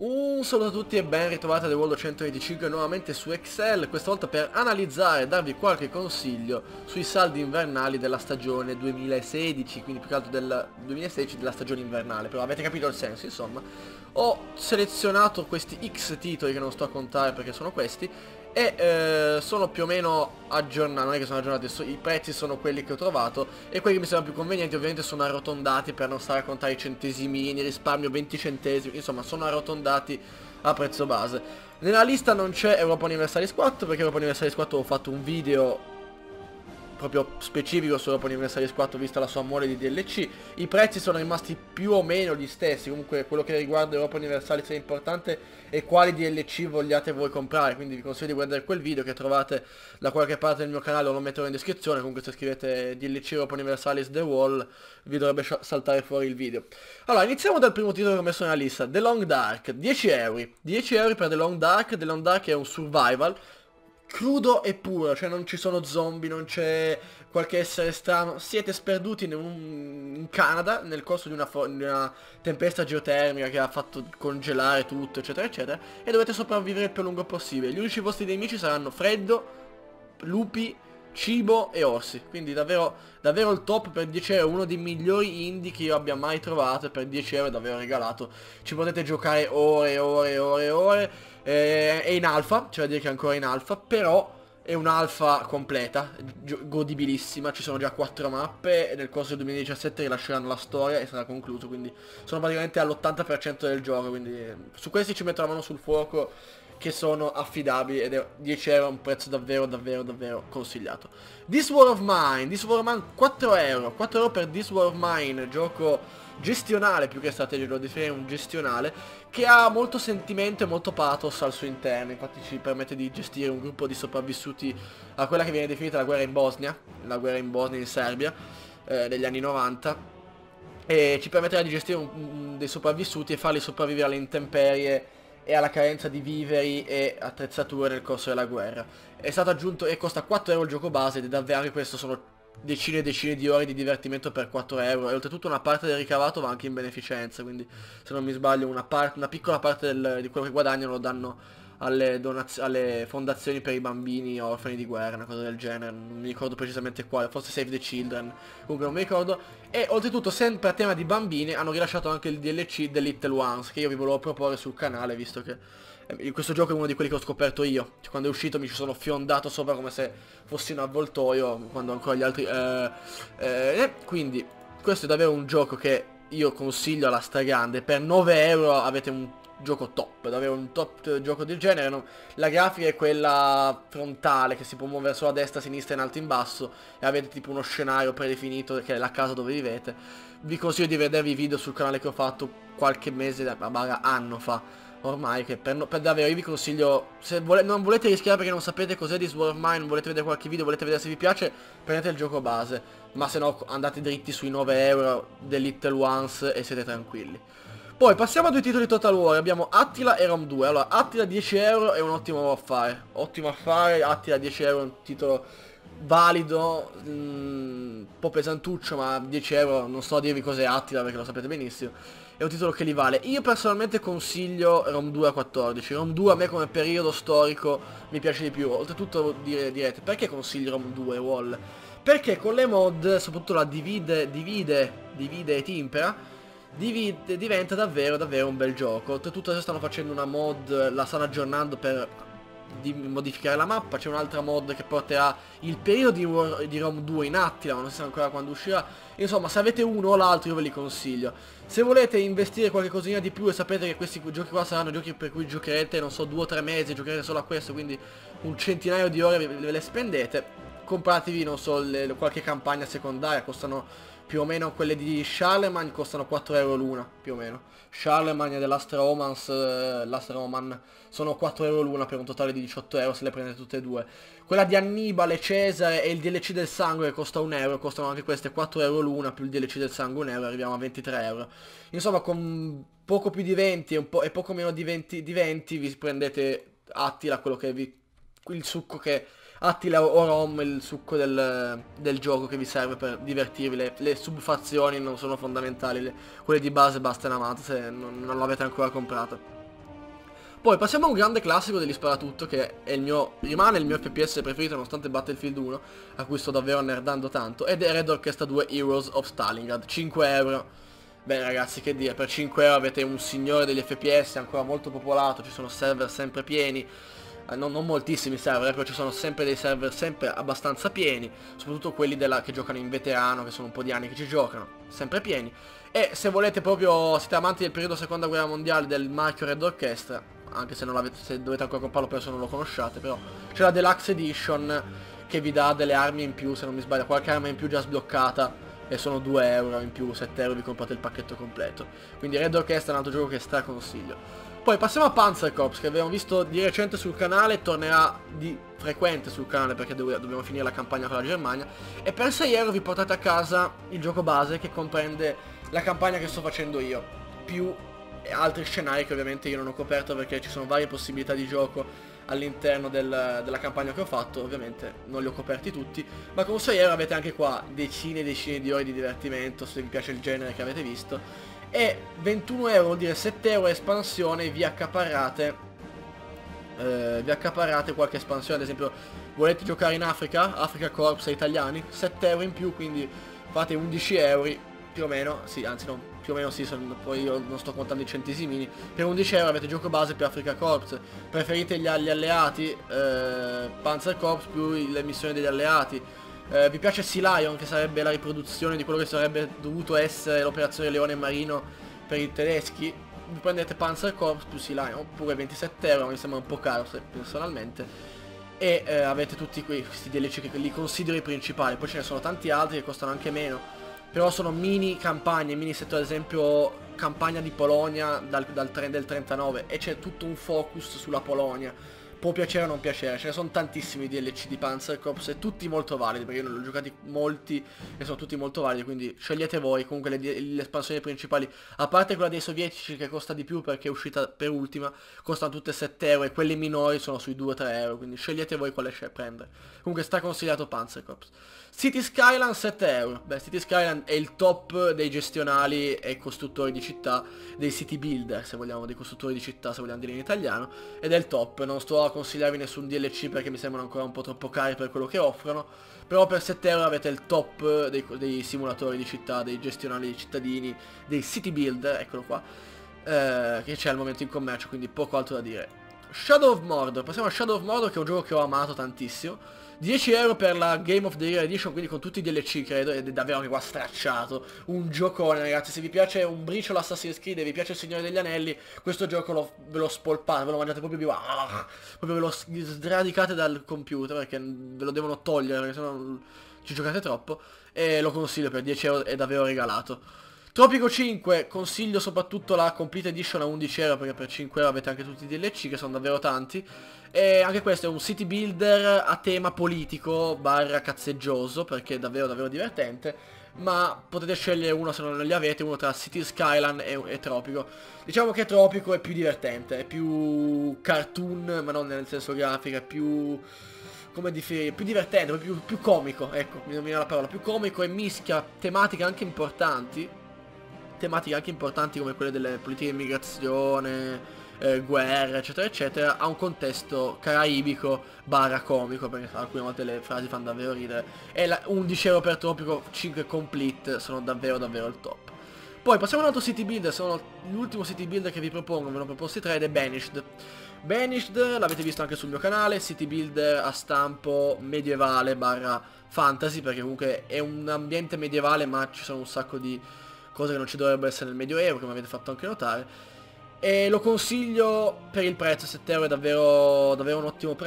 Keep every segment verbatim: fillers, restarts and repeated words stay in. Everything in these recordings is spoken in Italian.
Un saluto a tutti e ben ritrovati a The World centoventicinque nuovamente su Excel, questa volta per analizzare e darvi qualche consiglio sui saldi invernali della stagione duemilasedici, quindi più che altro del duemilasedici della stagione invernale, però avete capito il senso, insomma. Ho selezionato questi X titoli che non sto a contare perché sono questi e eh, sono più o meno aggiornati, non è che sono aggiornati, so, i prezzi sono quelli che ho trovato e quelli che mi sembrano più convenienti ovviamente sono arrotondati per non stare a contare i centesimini, risparmio venti centesimi, insomma sono arrotondati a prezzo base. Nella lista non c'è Europa Universalis quattro perché Europa Universalis quattro ho fatto un video proprio specifico su Europa Universalis quattro vista la sua mole di D L C. I prezzi sono rimasti più o meno gli stessi, comunque quello che riguarda Europa Universalis è importante e quali D L C vogliate voi comprare, quindi vi consiglio di guardare quel video che trovate da qualche parte del mio canale o lo metterò in descrizione. Comunque se scrivete D L C Europa Universalis The Wall vi dovrebbe saltare fuori il video. Allora iniziamo dal primo titolo che ho messo nella lista, The Long Dark, dieci euro, dieci euro per The Long Dark. The Long Dark è un survival crudo e puro, cioè non ci sono zombie, non c'è qualche essere strano, siete sperduti in, un, in Canada nel corso di una, di una tempesta geotermica che ha fatto congelare tutto eccetera eccetera e dovete sopravvivere il più a lungo possibile. Gli unici vostri nemici saranno freddo, lupi, cibo e orsi, quindi davvero davvero il top per dieci euro, uno dei migliori indie che io abbia mai trovato e per dieci euro è davvero regalato. Ci potete giocare ore e ore e ore e ore, eh, è in alfa, cioè da dire che è ancora in alfa, però è un'alfa completa, godibilissima, ci sono già quattro mappe e nel corso del duemiladiciassette rilasceranno la storia e sarà concluso, quindi sono praticamente all'ottanta per cento del gioco, quindi su questi ci metto la mano sul fuoco che sono affidabili ed è dieci euro un prezzo davvero davvero davvero consigliato. This War of Mine, This War of Mine quattro euro, quattro euro per This War of Mine, gioco gestionale più che strategico, lo definirei un gestionale che ha molto sentimento e molto pathos al suo interno, infatti ci permette di gestire un gruppo di sopravvissuti a quella che viene definita la guerra in Bosnia, la guerra in Bosnia in Serbia eh, degli anni novanta, e ci permetterà di gestire un, un, dei sopravvissuti e farli sopravvivere alle intemperie e alla carenza di viveri e attrezzature nel corso della guerra. È stato aggiunto e costa quattro euro il gioco base ed è davvero anche questo, sono decine e decine di ore di divertimento per quattro euro e oltretutto una parte del ricavato va anche in beneficenza, quindi se non mi sbaglio una, parte, una piccola parte del, di quello che guadagnano lo danno alle, alle fondazioni per i bambini orfani di guerra, una cosa del genere, non mi ricordo precisamente quale, forse Save the Children, comunque non mi ricordo. E oltretutto sempre a tema di bambini hanno rilasciato anche il D L C The Little Ones che io vi volevo proporre sul canale, visto che eh, questo gioco è uno di quelli che ho scoperto io, cioè, quando è uscito mi ci sono fiondato sopra come se fossi un avvoltoio quando ancora gli altri eh, eh, quindi questo è davvero un gioco che io consiglio alla stragrande. Per nove euro avete un gioco top, davvero un top gioco del genere, no? La grafica è quella frontale che si può muovere solo a destra, a sinistra, in alto, in basso e avete tipo uno scenario predefinito che è la casa dove vivete. Vi consiglio di vedervi i video sul canale che ho fatto qualche mese, ma anno fa ormai, che per, no, per davvero io vi consiglio, se vole, non volete rischiare perché non sapete cos'è di Sword of Mine, non volete vedere qualche video, volete vedere se vi piace, prendete il gioco base, ma se no andate dritti sui nove euro The Little Ones e siete tranquilli. Poi passiamo a due titoli Total War, abbiamo Attila e Rome due. Allora, Attila dieci euro è un ottimo affare, ottimo affare, Attila dieci euro è un titolo valido, mh, un po' pesantuccio, ma dieci euro non so dirvi cos'è Attila perché lo sapete benissimo, è un titolo che li vale. Io personalmente consiglio Rome due a quattordici, Rome due a me come periodo storico mi piace di più, oltretutto dire, direte perché consiglio Rome due Wall? Perché con le mod, soprattutto la divide, divide, divide e timpera, Divide, diventa davvero davvero un bel gioco. Oltretutto adesso stanno facendo una mod, la stanno aggiornando per di modificare la mappa. C'è un'altra mod che porterà il periodo di, War, di Rome due in Attila, ma non si sa ancora quando uscirà. Insomma, se avete uno o l'altro io ve li consiglio. Se volete investire qualche cosina di più e sapete che questi giochi qua saranno giochi per cui giocherete, non so, due o tre mesi, giocherete solo a questo, quindi un centinaio di ore ve le spendete, compratevi, non so, le, qualche campagna secondaria, costano più o meno quelle di Charlemagne, costano quattro euro l'una, più o meno. Charlemagne e Last Romance, eh, Last Roman, sono quattro euro l'una per un totale di diciotto euro se le prendete tutte e due. Quella di Annibale, Cesare e il D L C del sangue che costa un euro, costano anche queste quattro euro l'una, più il D L C del sangue un euro, arriviamo a ventitré euro. Insomma, con poco più di venti e, un po', e poco meno di venti, di venti vi prendete Attila, quello che vi... il succo che... Attila o Rom, il succo del, del gioco che vi serve per divertirvi. Le, le subfazioni non sono fondamentali, le, quelle di base bastano amate se non, non l'avete ancora comprata. Poi passiamo a un grande classico degli sparatutto, che è il mio, rimane il mio F P S preferito nonostante Battlefield uno, a cui sto davvero nerdando tanto, ed è Red Orchestra due Heroes of Stalingrad, cinque euro. Bene ragazzi, che dire, per cinque euro avete un signore degli F P S ancora molto popolato, ci sono server sempre pieni, eh, non, non moltissimi server, però ci sono sempre dei server sempre abbastanza pieni, soprattutto quelli della, che giocano in veterano, che sono un po' di anni che ci giocano, sempre pieni. E se volete proprio, siete amanti del periodo seconda guerra mondiale del marchio Red Orchestra, anche se non l'avete, se dovete ancora comprarlo penso non lo conosciate, però c'è la Deluxe Edition che vi dà delle armi in più, se non mi sbaglio, qualche arma in più già sbloccata, e sono due euro in più, sette euro vi comprate il pacchetto completo. Quindi Red Orchestra è un altro gioco che straconsiglio. Poi passiamo a Panzer Corps, che abbiamo visto di recente sul canale, tornerà di frequente sul canale perché dobbiamo finire la campagna con la Germania, e per sei euro vi portate a casa il gioco base, che comprende la campagna che sto facendo io, più altri scenari che ovviamente io non ho coperto perché ci sono varie possibilità di gioco all'interno del, della campagna che ho fatto. Ovviamente non li ho coperti tutti, ma con sei euro avete anche qua decine e decine di ore di divertimento, se vi piace il genere che avete visto, e ventuno euro vuol dire sette euro espansione, vi accaparrate eh, vi accaparrate qualche espansione. Ad esempio, volete giocare in Africa, Africa Corps ai italiani, sette euro in più, quindi fate undici euro più o meno, sì, anzi no, più o meno sì, sono, poi io non sto contando i centesimini. Per undici euro avete gioco base più Africa Corps, preferite gli, gli alleati, eh, Panzer Corps più le missioni degli alleati, eh, vi piace Sea Lion, che sarebbe la riproduzione di quello che sarebbe dovuto essere l'operazione Leone Marino per i tedeschi, vi prendete Panzer Corps più Sea Lion, oppure ventisette euro, mi sembra un po' caro se, personalmente, e eh, avete tutti questi D L C che li considero i principali. Poi ce ne sono tanti altri che costano anche meno, però sono mini campagne, mini settori, ad esempio campagna di Polonia dal, dal trend del trentanove, e c'è tutto un focus sulla Polonia. Può piacere o non piacere, ce ne sono tantissimi D L C di Panzer Corps e tutti molto validi, perché io ne ho giocati molti e sono tutti molto validi, quindi scegliete voi. Comunque le, le espansioni principali, a parte quella dei sovietici che costa di più perché è uscita per ultima, costano tutte sette euro, e quelle minori sono sui due tre euro, quindi scegliete voi quale prendere. Comunque sta consigliato Panzer Corps. City Skyline sette euro. Beh, City Skyline è il top dei gestionali e costruttori di città, dei city builder se vogliamo, dei costruttori di città se vogliamo dire in italiano, ed è il top. Non sto a consigliarvi nessun D L C perché mi sembrano ancora un po' troppo cari per quello che offrono, però per sette euro avete il top dei, dei simulatori di città, dei gestionali di cittadini, dei city builder, eccolo qua, eh, che c'è al momento in commercio, quindi poco altro da dire. Shadow of Mordor, passiamo a Shadow of Mordor, che è un gioco che ho amato tantissimo. dieci euro per la Game of the Year Edition, quindi con tutti i D L C credo, ed è davvero anche qua stracciato. Un giocone ragazzi, se vi piace un briciolo Assassin's Creed e vi piace il Signore degli Anelli, questo gioco lo, ve lo spolpate, ve lo mangiate proprio più, ah, proprio ve lo sradicate dal computer perché ve lo devono togliere, perché sennò ci giocate troppo, e lo consiglio per dieci euro, è davvero regalato. Tropico cinque, consiglio soprattutto la Complete Edition a undici euro, perché per cinque euro avete anche tutti i D L C che sono davvero tanti. E anche questo è un city builder a tema politico barra cazzeggioso, perché è davvero davvero divertente. Ma potete scegliere uno se non li avete, uno tra City Skyline e, e Tropico. Diciamo che Tropico è più divertente, è più cartoon, ma non nel senso grafico, è più... come differire, più divertente, più, più comico, ecco, mi viene la parola, più comico, e mischia tematiche anche importanti. Tematiche anche importanti come quelle delle politiche di immigrazione, eh, guerra, eccetera eccetera, a un contesto caraibico barra comico, perché alcune volte le frasi fanno davvero ridere, e la undici euro per Tropico, cinque complete, sono davvero davvero il top. Poi passiamo a un altro city builder, sono l'ultimo city builder che vi propongo, me ne ho proposti tre, ed è Banished. Banished l'avete visto anche sul mio canale, city builder a stampo medievale barra fantasy, perché comunque è un ambiente medievale ma ci sono un sacco di cose che non ci dovrebbero essere nel Medioevo, come avete fatto anche notare, e lo consiglio per il prezzo. Sette euro è davvero, davvero un ottimo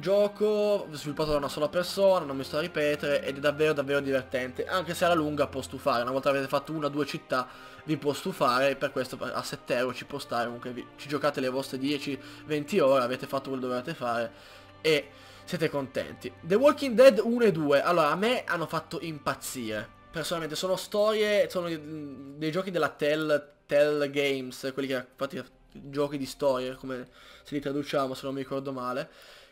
gioco, sviluppato da una sola persona, non mi sto a ripetere, ed è davvero davvero divertente, anche se alla lunga può stufare. Una volta avete fatto una o due città vi può stufare, e per questo a sette euro ci può stare. Comunque vi, ci giocate le vostre dieci venti ore, avete fatto quello che dovete fare e siete contenti. The Walking Dead uno e due, allora a me hanno fatto impazzire. Personalmente sono storie, sono dei giochi della Tell, Tell Games, quelli che infatti giochi di storie, come se li traduciamo se non mi ricordo male,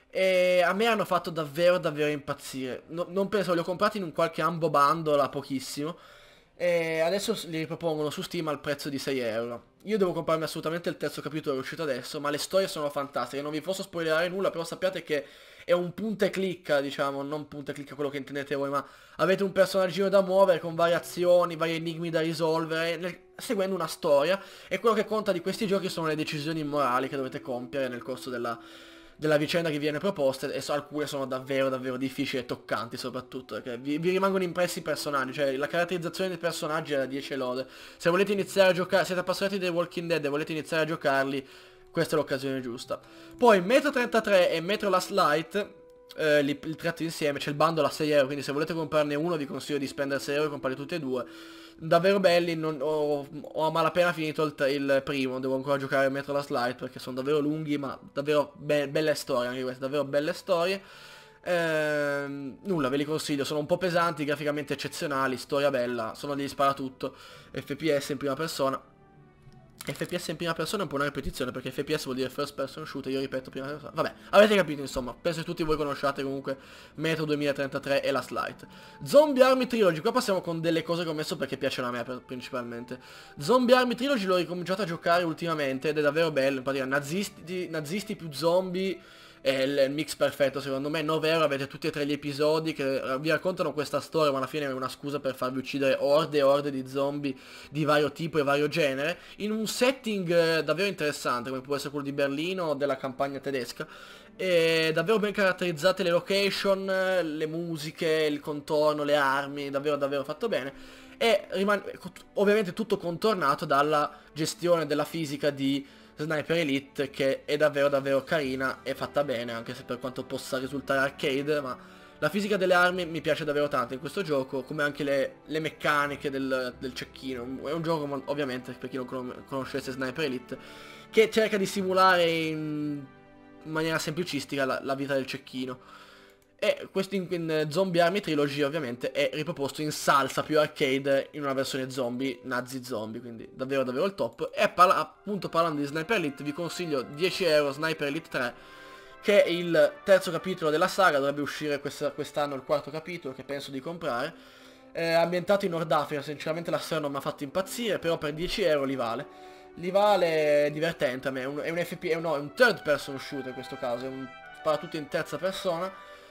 e a me hanno fatto davvero davvero impazzire. No, non penso, li ho comprati in un qualche ambo bundle a pochissimo, E adesso li ripropongono su Steam al prezzo di sei euro. Io devo comprarmi assolutamente il terzo capitolo, è uscito adesso, ma le storie sono fantastiche. Non vi posso spoilerare nulla, però sappiate che è un punta e clicca, diciamo, non punta e clicca quello che intendete voi, ma avete un personaggino da muovere con variazioni, vari enigmi da risolvere, nel- seguendo una storia. E quello che conta di questi giochi sono le decisioni morali che dovete compiere nel corso della della vicenda che viene proposta, e so, alcune sono davvero davvero difficili e toccanti, soprattutto perché vi, vi rimangono impressi i personaggi, cioè la caratterizzazione dei personaggi è da dieci lode. Se volete iniziare a giocare, siete appassionati dei Walking Dead e volete iniziare a giocarli, questa è l'occasione giusta. Poi Metro trentatré e Metro Last Light, eh, li, li tratto insieme, c'è il bundle a sei euro, quindi se volete comprarne uno vi consiglio di spendere sei euro e comprare tutti e due. Davvero belli, non, ho, ho a malapena finito il, il primo, devo ancora giocare a Metro Last Light perché sono davvero lunghi, ma davvero be belle storie anche queste, davvero belle storie. Ehm, nulla, ve li consiglio, sono un po' pesanti, graficamente eccezionali, storia bella, sono degli sparatutto, F P S in prima persona. F P S in prima persona è un po' una ripetizione perché F P S vuol dire first person shooter, io ripeto prima persona. Vabbè, avete capito insomma, penso che tutti voi conosciate comunque Metro duemilatrentatré e Last Light. Zombie Army Trilogy, qua passiamo con delle cose che ho messo perché piacciono a me per, principalmente. Zombie Army Trilogy l'ho ricominciato a giocare ultimamente ed è davvero bello, in pratica nazisti, nazisti più zombie. È il mix perfetto secondo me, nove euro avete tutti e tre gli episodi che vi raccontano questa storia, ma alla fine è una scusa per farvi uccidere orde e orde di zombie di vario tipo e vario genere, in un setting eh, davvero interessante, come può essere quello di Berlino o della campagna tedesca. E davvero ben caratterizzate le location, le musiche, il contorno, le armi, davvero davvero fatto bene. E rimane ovviamente tutto contornato dalla gestione della fisica di Sniper Elite, che è davvero davvero carina e fatta bene, anche se per quanto possa risultare arcade, ma la fisica delle armi mi piace davvero tanto in questo gioco, come anche le, le meccaniche del, del cecchino. È un gioco ovviamente, per chi non con conoscesse Sniper Elite, che cerca di simulare in maniera semplicistica la, la vita del cecchino. E questo in, in Zombie Army Trilogy ovviamente è riproposto in salsa più arcade in una versione zombie, nazi zombie, quindi davvero davvero il top. E parla, appunto parlando di Sniper Elite vi consiglio dieci euro Sniper Elite tre, che è il terzo capitolo della saga, dovrebbe uscire quest'anno quest il quarto capitolo che penso di comprare. È ambientato in Nord Africa, sinceramente la storia non mi ha fatto impazzire, però per dieci euro li vale. Li vale, è divertente a me, è un, è un F P, è un, no, è un third person shooter in questo caso, è un, spara tutto in terza persona.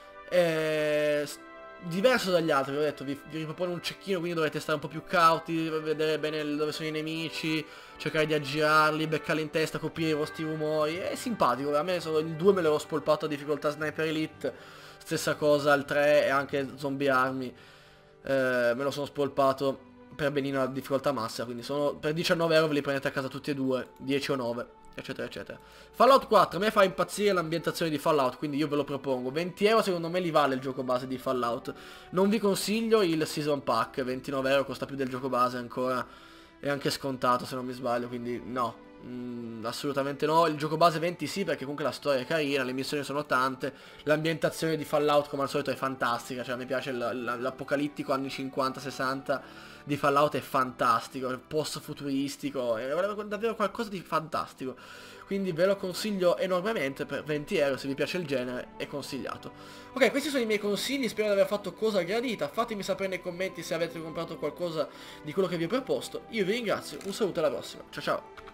Eh, diverso dagli altri, vi ho detto, vi, vi ripropone un cecchino, quindi dovete stare un po' più cauti, vedere bene dove sono i nemici, cercare di aggirarli, beccarli in testa, coprire i vostri rumori. È simpatico, a me sono, il due me l'ho spolpato a difficoltà Sniper Elite, stessa cosa il tre e anche Zombie Army, eh, me lo sono spolpato per benino a difficoltà massima, quindi sono per diciannove euro ve li prendete a casa tutti e due, dieci o nove. Eccetera eccetera. Fallout quattro, a me fa impazzire l'ambientazione di Fallout, quindi io ve lo propongo. venti euro secondo me li vale il gioco base di Fallout. Non vi consiglio il Season Pack, ventinove euro costa più del gioco base ancora. È anche scontato se non mi sbaglio, quindi no. Mm, assolutamente no. Il gioco base venti sì, perché comunque la storia è carina, le missioni sono tante. L'ambientazione di Fallout come al solito è fantastica, cioè mi piace l'apocalittico anni cinquanta sessanta di Fallout, è fantastico, post futuristico, è davvero qualcosa di fantastico, quindi ve lo consiglio enormemente. Per venti euro se vi piace il genere è consigliato. Ok, questi sono i miei consigli, spero di aver fatto cosa gradita, fatemi sapere nei commenti se avete comprato qualcosa di quello che vi ho proposto. Io vi ringrazio, un saluto, alla prossima, ciao ciao.